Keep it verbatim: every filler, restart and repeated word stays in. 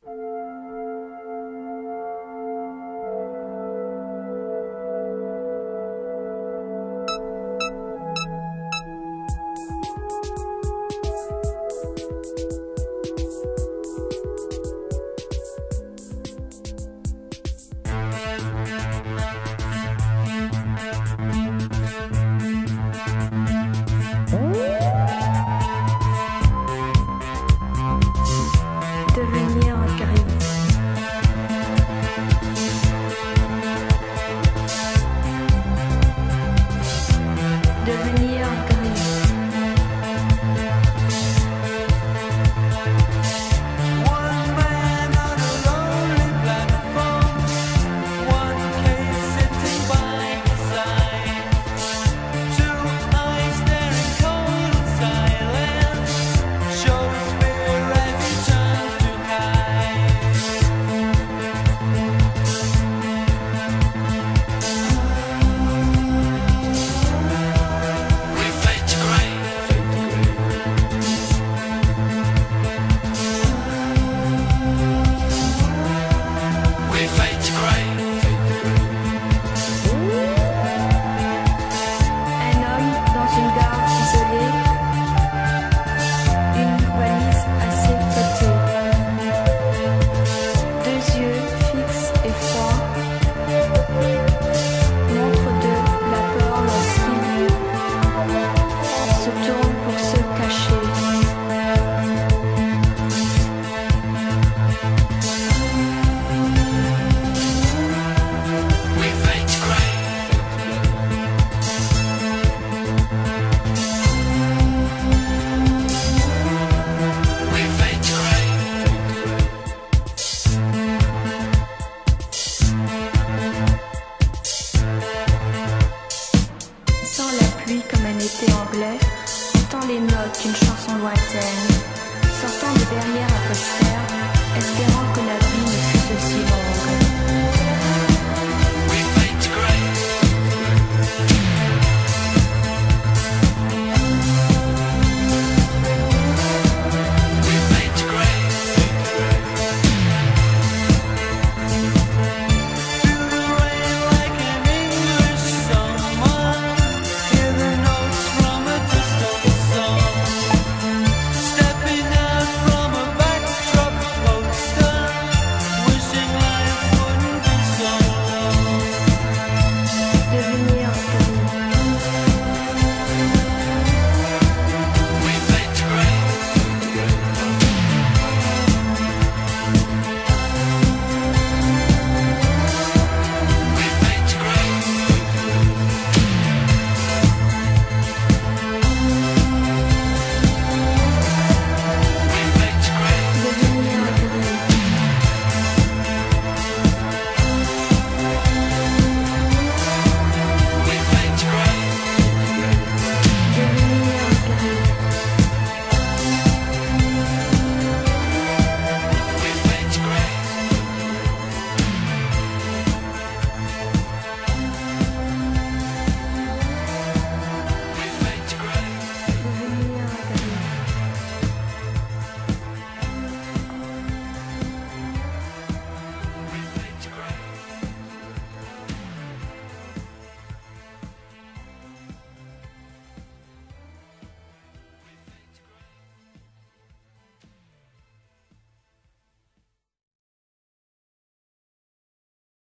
Devenir gris. Devenir gris. One man on a lonely platform, one case sitting by his side, two eyes staring cold and silent, shows fear as he turns to hide. We fade to grey. We fade to grey. Un homme dans une gare isolée, une valise à ses côtés, deux yeux fixes et froids, montre de la peur lorsqu'il se tourne pour se cacher. We fade to grey. We fade to grey. Sans la pluie comme un été anglais, entend les notes d'une chanson lointaine, sortant de derrière un poster, espérant que la vie ne fût aussi longue.